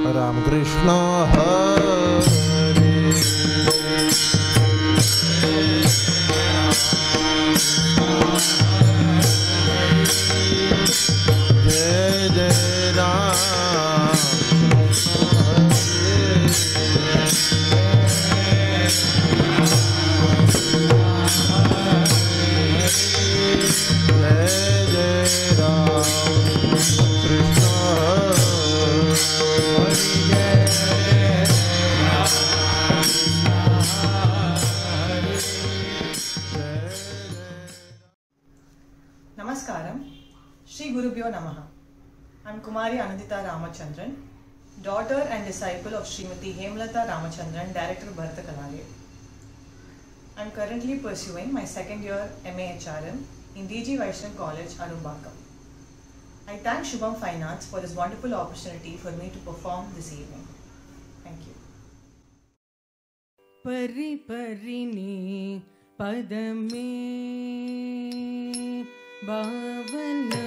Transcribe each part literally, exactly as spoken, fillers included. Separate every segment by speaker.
Speaker 1: Ram Krishna Hare Jai Jai Ram
Speaker 2: Namaskaram, Shri Gurubhyo Namaha. I am Kumari Anandita Ramachandran, daughter and disciple of Srimati Hemlata Ramachandran, Director of Bharata Kalalaya. I am currently pursuing my second year M A H R M in D G Vaishnav College, Arumbakam. I thank Shubham Finance for this wonderful opportunity for me to perform this evening. Thank you.
Speaker 3: Pari parini padame bhavana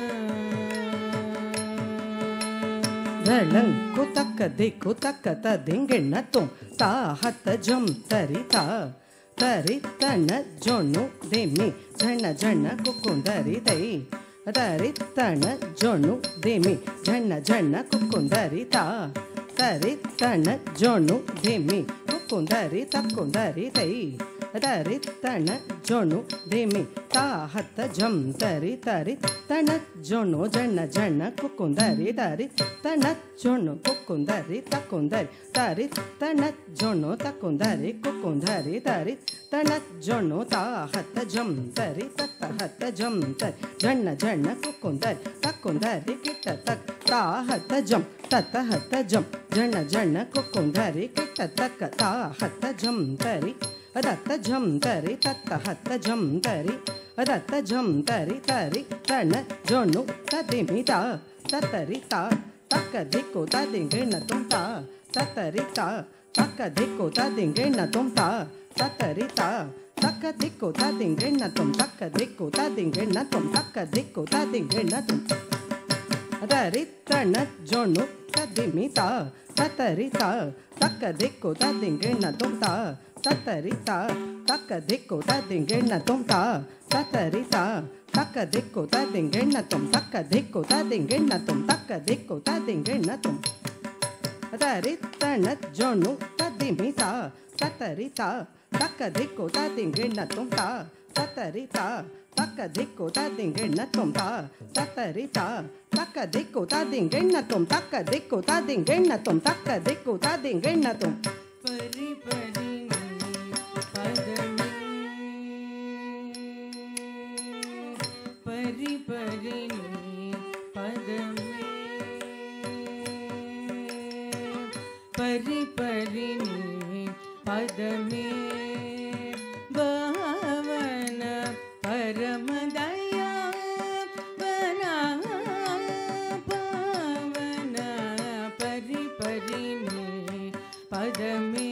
Speaker 3: dhalang kutaka de kutaka ta dingena tum ta hat jam tarita taritana jonu demi jana jana kukundari dei taritana jonu demi jana jana kukundari ta taritana jonu demi kukundari takundari dei taritana jonu demi ta hat jam tari tari tana jonu jana jana kukundari dari tana jonu kukundari takundari dari tana jonu takundari kukundari dari tana jonu ta hat jam tari tata hat jam tari jana jana kukundari takundari kita tak ta hat jam tata hat jam jana jana kukundari kita tak ta hat jam tari Adatta jam tari tatta hatta jam tari Adatta jam tari tari tana jonu tadimi ta tatari ta takka dikko tadingena tum ta tatari ta takka dikko tadingena tum ta tatari ta takka dikko tadingena tum takka dikko tadingena tum takka dikko tadingena tum Adari tana jonu tadimi ta tatari ta takka dikko tadingena tum ta tatarita takka dikko tadingena tum ta tatarita takka dikko tadingena tum takka dikko tadingena tum takka dikko tadingena tum taritana jonu tadimita tatarita takka dikko tadingena tum ta tatarita takka dikko tadingena tum ta tatarita takka dikko tadingena tum takka dikko tadingena tum takka dikko tadingena tum pari pari Pari parini padame Pari parini padame Bhavana paramadaya Vana pavana Pari parini padame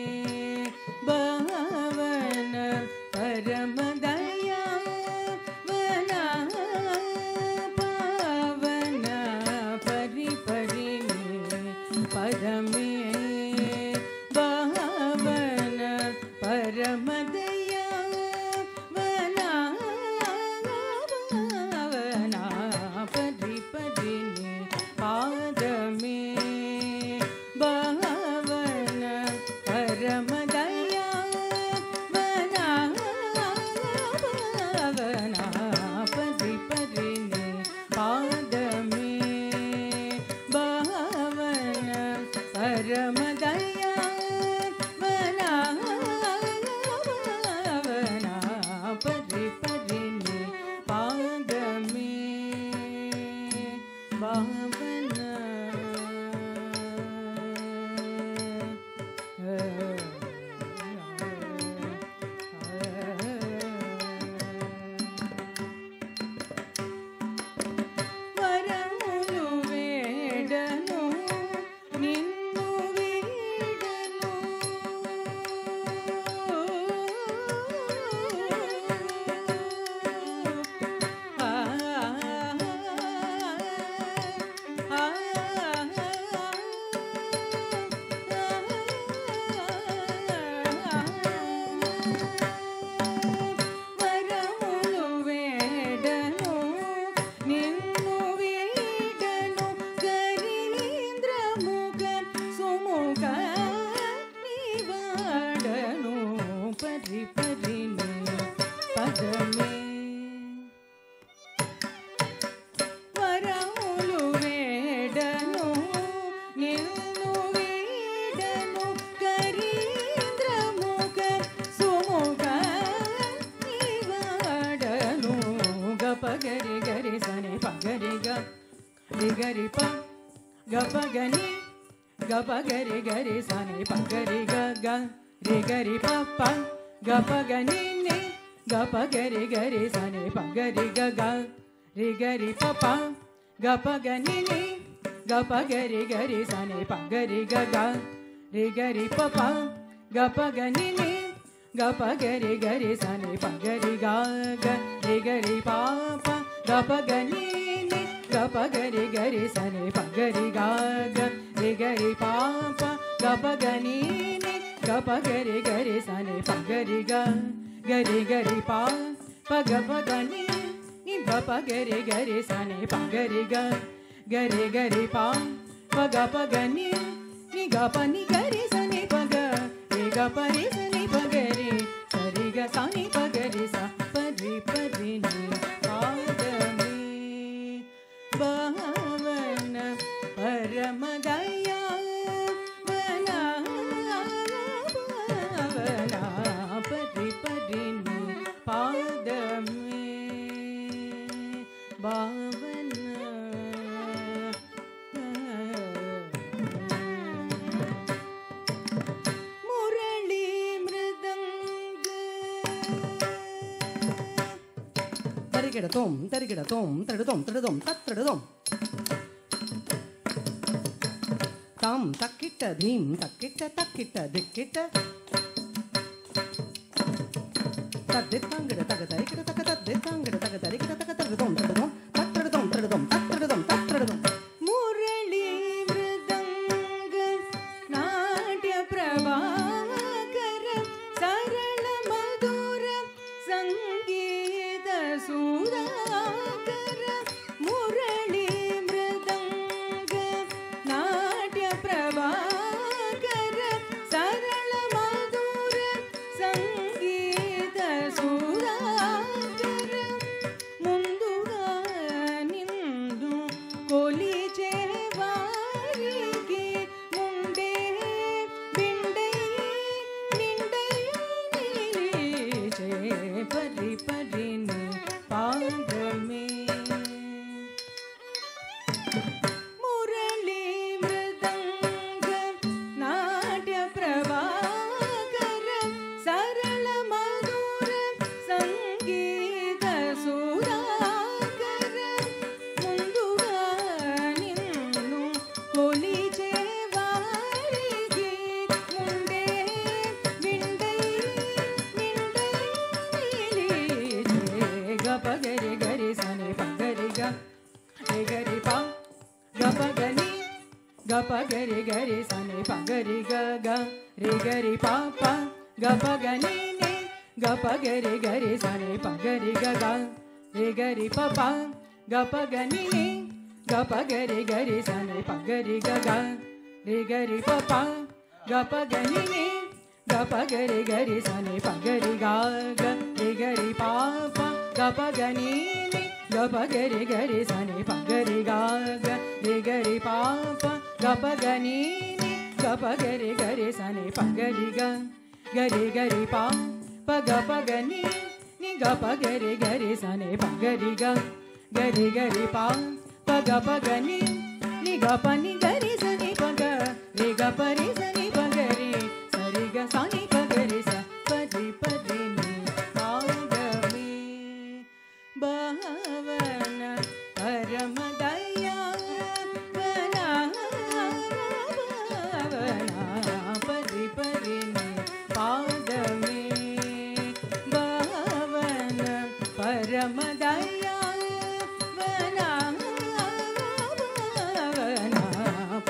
Speaker 3: Bhavana paramadaya padame bhavana గపగని గపగరి గరి సని పగరి గగ రి గరి పప గపగని ని గపగరి గరి సని పగరి గగ రి గరి పప గపగని ని గపగరి గరి సని పగరి గగ రి గరి పప గపగని ని గపగరి గరి సని పగరి గగ రి గరి పప గపగని ని గపగరి గరి సని పగరి గగ రి గరి పప గపగని ని గపగరి గరి సని పగరి గ గరి గరి ప పగపగని ని గపగరి గరి సని పగరి గ గరి గరి ప పగపగని ని గపని గరి సని పగ రి గపరి సని పగరి సరి గ సని పగరి స పరి పరి ని పాదమే భావన పరమ దయా వనా భావన పరి పరి ని పాదమే భావన మురళి మృదంగ తరిగిడతోం తరిగిడతోం తడుదోం తడుదోం తత్తడుదోం తాం తక్కిట్ట ధీం తక్కిట్ట తక్కిట్ట దిక్కిట్ట తద్దిత్తాంగిడ తగ తరికిడ తగ తద్దిత్తాంగిడ తగ తరికిడ తగ తడుదోం తడుదోం తత్తడుదోం తడుదోం తత్తడుదోం తత్తడుదోం మురళి మృదంగ నాట్య ప్రభాకర సరళ మధుర సంగీత సుధాకర మురళి మృదంగ నాట్య ప్రభాకర సరళ మధుర సంగీత సుధాకర ముందుగా నిందు కొలిచే వారికి ముండే బిండై నిండై నిలిచే పరి పరి ని పాదమే మురళి మృదంగ నాట్య ప్రభాకర సరళ మధుర సంగీత సుధాకర ముందుగా నిన్ను కొలిచే వారికి ముండే విండై నిండై నిలిచే గపగరి గరి సని పగరి గ రి గరి ప గపగని గపగరి గరి సని పగరి గ గ రి గరి ప ప గపగని ని గపగరి గరి సని పగరి గ గ రి గరి ప ప గపగని ని గపగరి గరి సని పగరి గ గ రి గరి ప ప గపగని ని గపగరి గరి సని పగరి గ గ రి గరి ప ప గపగని ని గపగరి గరి సని పగరి గ గ రి గరి ప ప గపగని ని గపగరి గరి సని పగరి గ గరి గరి ప ప గపగని ని గపగరి గరి సని పగరి గ గరి గరి ప ప గపగని ని గపని గరి సని పగ రి గపరి సని పగరి సరి గ సని పగరి స పరి పరి ని పాదమే భావన పరమ దయా వనా భావన పరి పరి ని పాదమే భావన పరమ దయా వనా భావన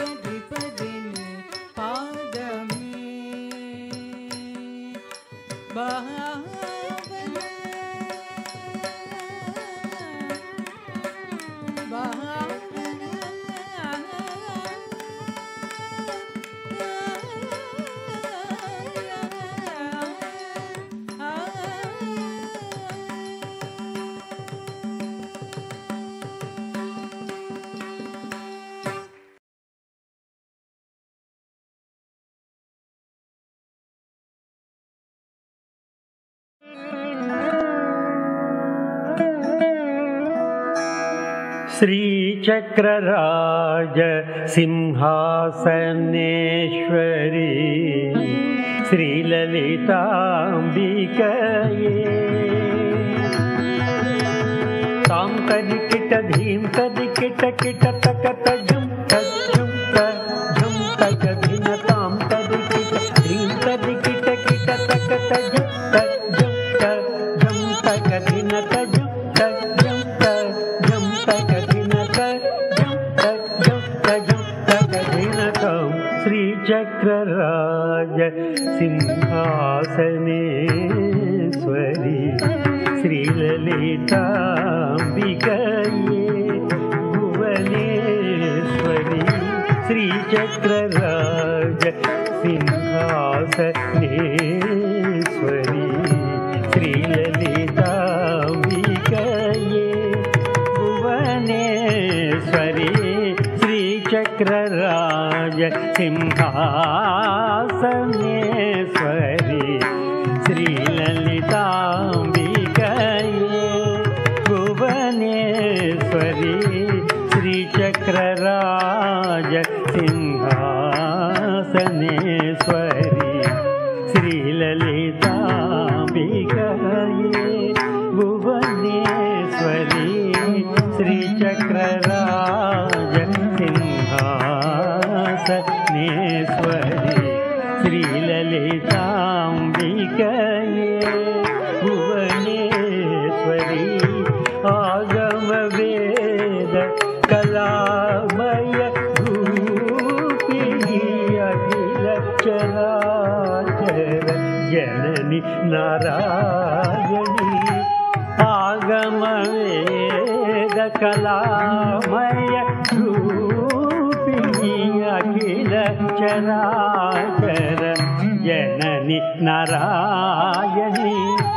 Speaker 4: श्रीचक्रराज सिंहासनेश्वरी श्रीललिताम्बिकये तां तदिकिट धीं तदिकिट किट तकत झुं तज्झुं तज्झुं तकधिन तां तदिकिट धीं तदिकिट किट तकत झुं तज्झुं तज्झुं तकधिन तज्झुं तज्झुं तज्झुं तकधिन तज्झुं तज्झुं तज्झुं तकधिन तां श्रीचक्रराज सिंहासनेश्वरी श्रीललिताम्बिकये भुवनेश्वरी श्रीचक्रराज सिंहासनेश्वरी श्रीललिताम्बिकये भुवनेश्वरी श्रीचक्रराज सिंहासनेश्वरी श्रीललिताम्बिकये भुवनेश्वरी श्रीचक्रराज सिंहासनेश्वरी श्रीललिताम्बिकये भुवनेश्वरी श्रीचक्रराज सिंहासनेश्वरी श्रीललिताम्बिकये भुवनेश्वरी आगमवेद कलामय रूपिणी अखिल चराचर जननी नारायणी आगमवेद कलामय रूपिणी अखिल चराचर जननी नारायणी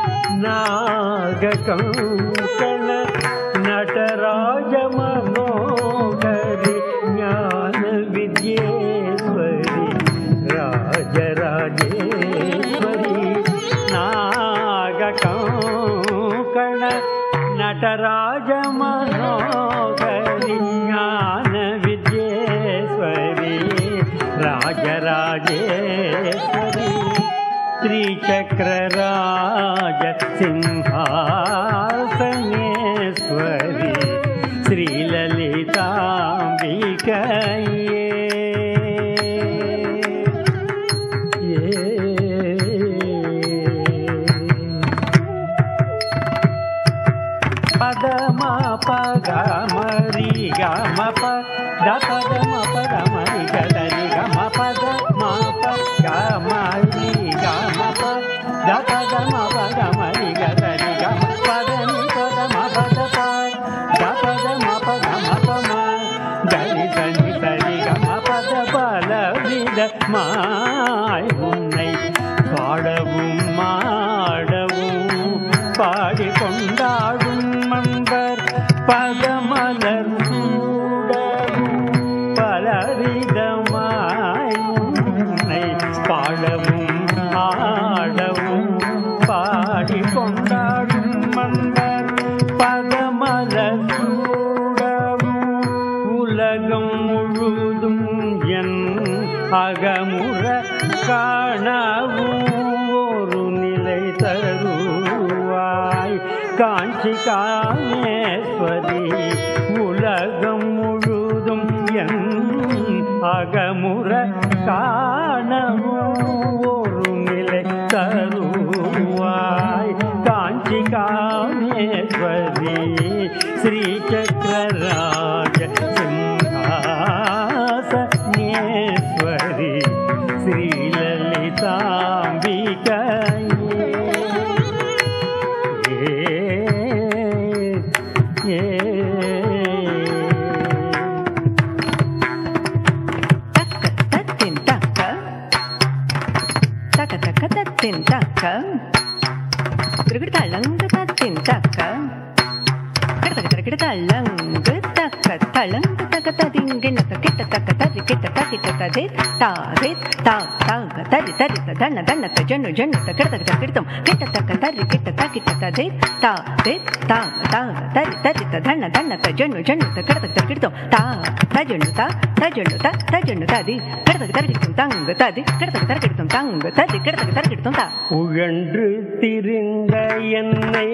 Speaker 4: नागकंकण नटराज मनोहरि ज्ञान विद्येश्वरी राजराजेश्वरी नागकंकण नटराज मनोहरि ज्ञान विद्येश्वरी राजराजेश्वरी श्रीचक्रराज सिंहासनेश्वरी श्रीललिताम्बिकये पदम पगमरि गम पद पदम पगमरि गदरि गम पद मा पगमरि गम पद पदम पगमरि गदरि गम पदनि पदम पद पद पदम पगम पम गरि सनि सरि गम पद बल विद माय उन्नै பாடவும் மாடவும் பாடிக்கொண்டாடும் மன்பர் பதமலர் சூடவும் பலவிதமாய் உன்னை பாடவும் ஆடவும் பாடிக்கொண்டாடும் மன்பர் பதமலர் சூடவும் உலகம் முழுதும் என் அகமுற காணவும் ஒரு நிலை தருவாய் காஞ்சி காமேஸ்வரி உலகம் முழுதும் என் அகமுற காணவும் ஒரு நிலை தருவாய் காஞ்சி காமேஸ்வரி ஸ்ரீசக்கரராஜ சிம்ஹாசனேஸ்வரி श्रीललिताम्बिकये ये
Speaker 3: तक तक तत्तिन तक त्रिगुड़तालंग तत्तिन तक त्रिगुड़तालंग तक तलंग तक तदिंगिन तक किट तक तक
Speaker 5: తరి కిట తకిట తదే తాదే తా తాగ తరి తరి తదన్న దన్న తజను జను తకడ తక తకిడతం కిట తక తరి కిట తకిట తదే తాదే తాగ తాగ తరి తరి తదన్న దన్న తజను జను తకడ తక తకిడతం తా తజను తా తజను తా తజను తది కడ తక తకిడతం தங்க ததி கட தக தக்கிடతం தங்க ததி கட தக தக்கிடతం தா
Speaker 4: உழன்று திரிந்த என்னை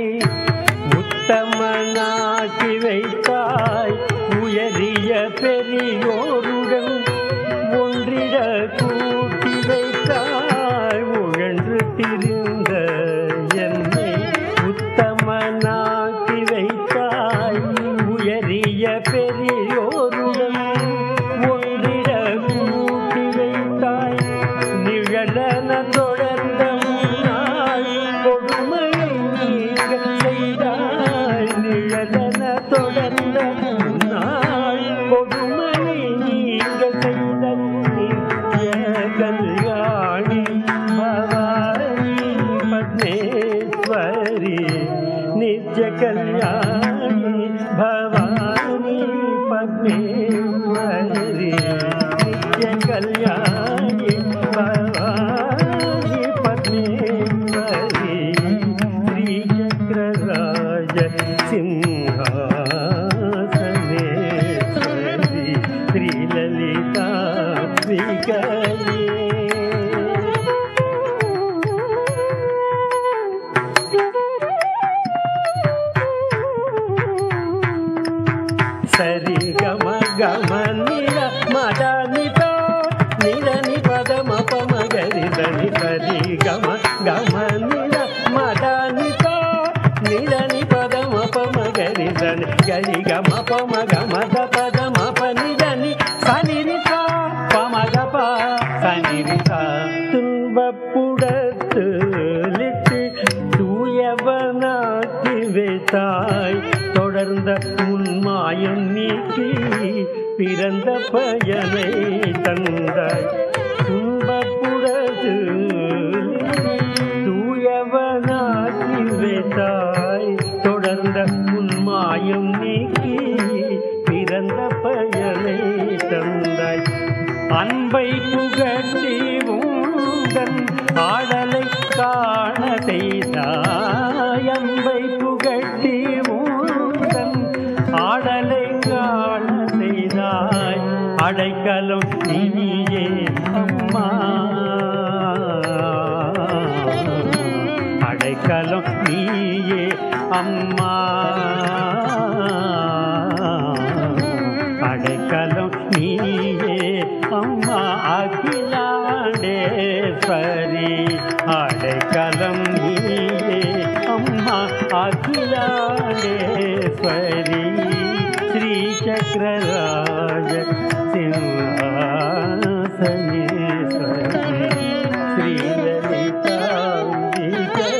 Speaker 4: உத்தமனாக்கி வைத்தாய் உயரிய பெரியோருடன் ஒன்றிட கூட்டி வைத்தாய் உழன்று திரிந்த என்னை உத்தமனாக்கி வைத்தாய் உயரிய பெரியோருடன் ஒன்றிட கூட்டி வைத்தாய் நிழலன தொடர்ந்த முன்னாள் கொடுமையை நீங்க செய்தாய் நிழலன தொடர்ந்த முன்னாள் கொடுமையை நீங்க செய்த நித்ய கல்யாணி பவானி பத்மேஸ்வரி நித்ய கல்யாணி பவானி பத்மேஸ்வரி நித்ய கல்யாணி பவானி பத்மேஸ்வரி ஸ்ரீ சக்கரராஜ சிம்ஹாசனேஸ்வரி ஸ்ரீ லலிதா விகலே சரி கம கம நில மத நித நில நி பத மப மகரி தனி சரி கம கம நில மத நித நில நி பத மப மகரி தனி கரி கம பம கம த பத மப நிதனி சனி ரிசா பம கப சனி ரிசா துன்பப்புடத்து லிட்டு தூயவனாக்கி வைத்தாய் தொடர்ந்த உன்மாயம் நீக்கி பிறந்த பயனை தந்தாய் துன்பப்புடத்து தூயவனாக்கி வைத்தாய் தொடர்ந்த உன்மாயம் நீக்கி பிறந்த பயனை தந்தாய் அன்பை புகட்டி உந்தன் ஆடலை காண செய்தாய் அன்பை புகட்டி உந்தன் ஆடலை காண செய்தாய் அடைக்கலம் நீயே அம்மா அடைக்கலம் நீயே அம்மா அடைக்கலம் நீயே அம்மா அகிலாண்டேஸ்வரி அடைக்கலம் நீயே அம்மா அகிலாண்டேஸ்வரி ஸ்ரீ சக்கரராஜ சிம்ஹாசனேஸ்வரி ஸ்ரீ லலிதாம்பிகே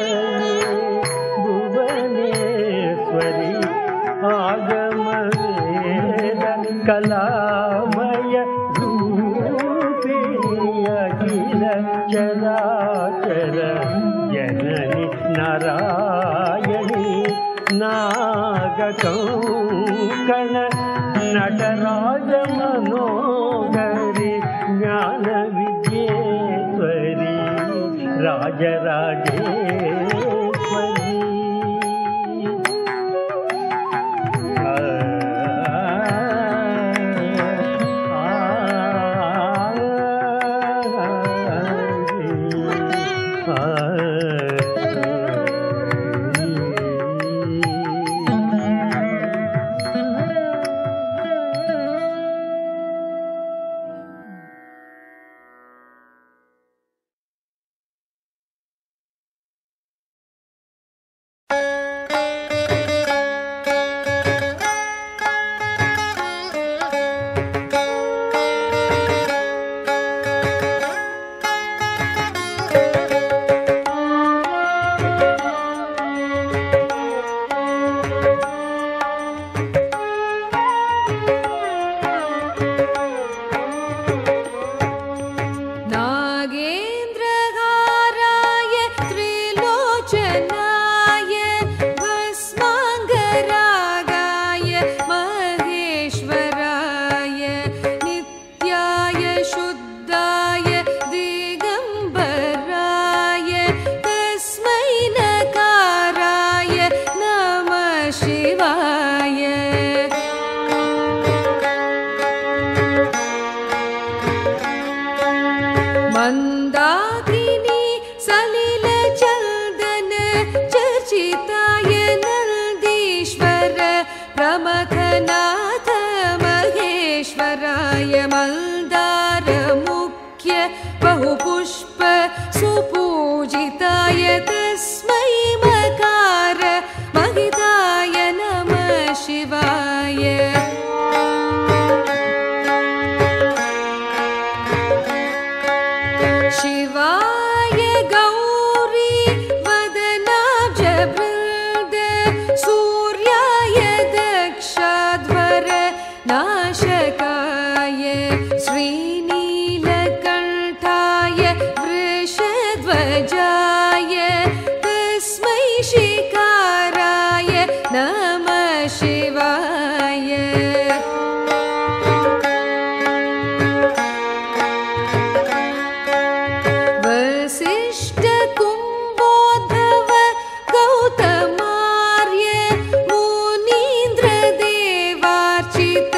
Speaker 4: புவனேஸ்வரி ஆகம வேத கலாமய ரூபிணி அகில சராச்சர ஜனனி நாராயணி நாககௌகண நடராஜ மனோகரி ஞான வித்யேஸ்வரி ராஜராஜேஸ்வரி
Speaker 6: मन्दाकिनी सलिल चन्दन चर्चिताय नन्दीश्वर प्रमथनाथ महेश्वराय मन्दार मुख्य बहुपुष्प सुपूजिताय तस्मै मकार महिताय नमः शिवाय। शिवाय गौरी वदनाब्जवृन्द सूर्याय दक्षाध्वर नाशकाय श्रीनीलकण्ठाय वृषध्वजाय तस्मै शिकाराय नमः शिवाय। वसिष्ठ कुम्भोद्धव गौतमार्य मुनीन्द्र देवार्चित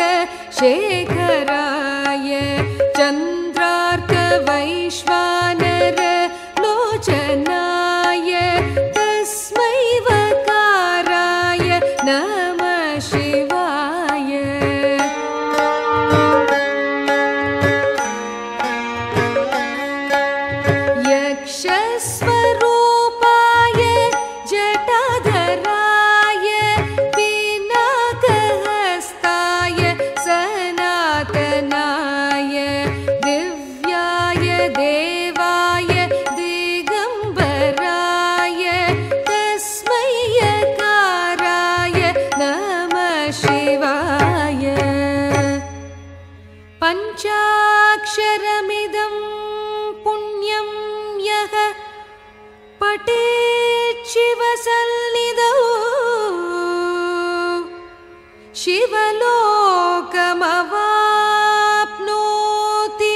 Speaker 6: शेखराय चन्द्रार्क वैश्वानर लोचनाय तस्मै वकाराय नमः शिवाय। यक्षस्वरूपाय जटाधराय पिनाकहस्ताय सनातनाय दिव्याय देवाय दिगम्बराय तस्मै यकाराय नमः शिवाय। पञ्चाक्षरमिदं पुण्यं यः पठेत् शिवसन्निधौ शिवलोकमवाप्नोति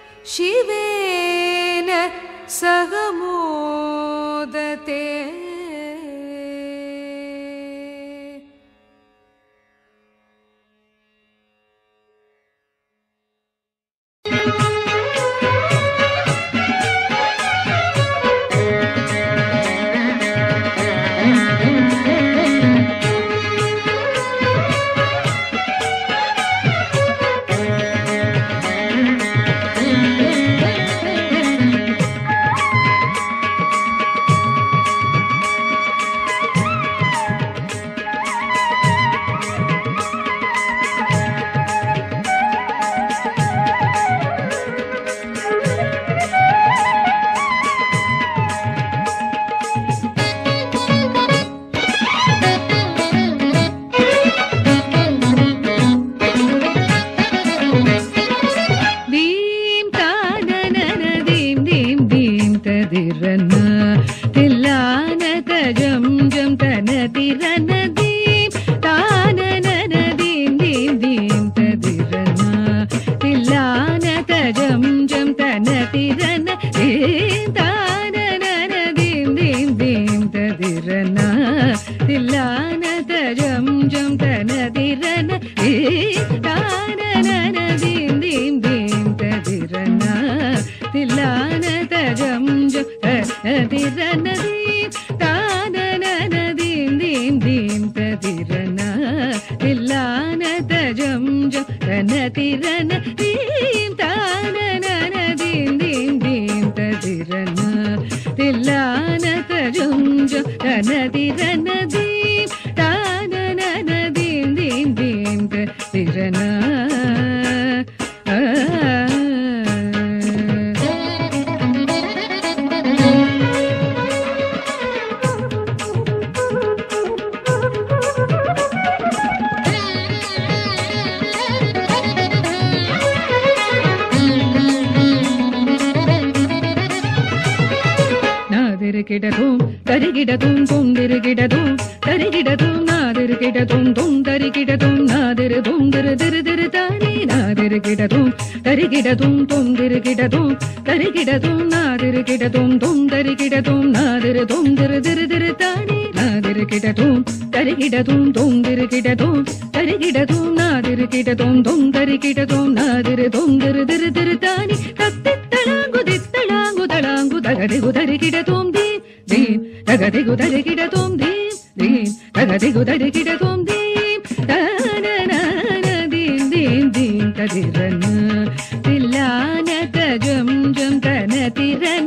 Speaker 6: शिवेन सह मोदते।
Speaker 7: Tarigidatum, tarigidatum, tum, dirigidatum, tarigidatum, nadirigidatum, tum, tarigidatum, nadiridum, diridiridani, nadirigidatum, tarigidatum, tum, dirigidatum, tarigidatum, nadirigidatum, tum, tarigidatum, nadiridum, diridiridani, nadirigidatum, tarigidatum, tum, dirigidatum, tarigidatum, nadirigidatum, tum, tarigidatum, nadiridum, diridiridani, tattitalangu ditta தரிகிடதும் தீம் தனன தீம் தீம் தீம் ததிரன தில்லான தஜம் ஜம் தன திரன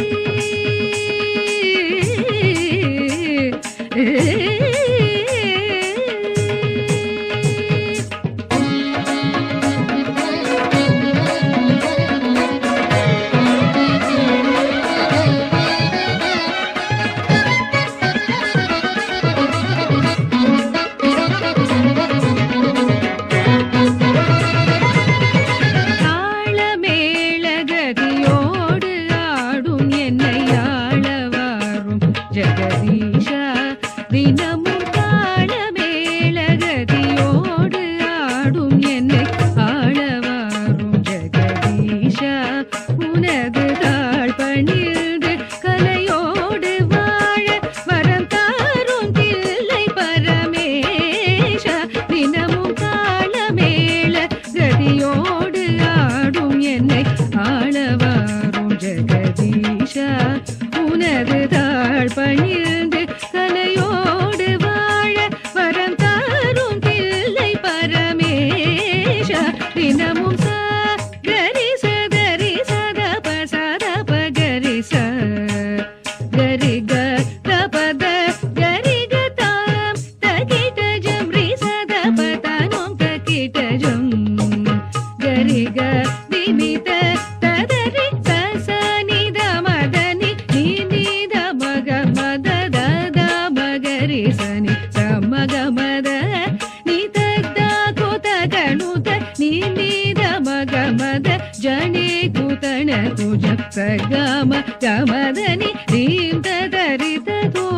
Speaker 7: Gama gama dani dim tadarita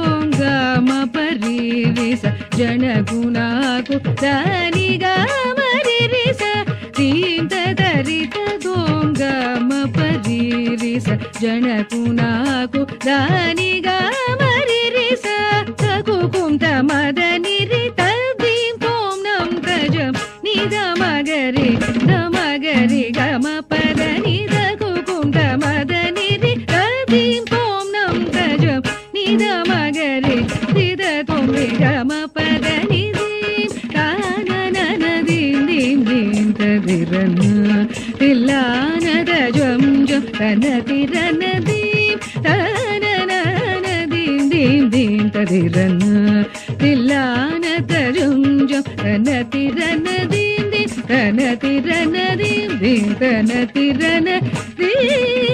Speaker 7: gama paririsa jana gunaku dani gama ririsa dim tadarita gama paririsa jana gunaku dani gama ririsa takukum tamadani rita dim tom nam tajam nida magari namagari gama padani madani ri radim pom nam tajam nida magari nida tom ri gama padani dim kana na dim dim dim tadirana tillana tajam jam kana tirana dim kana na dim dim dim tadirana tillana tajam jam kana tirana dim dim kana tirana dim dim kana tirana dim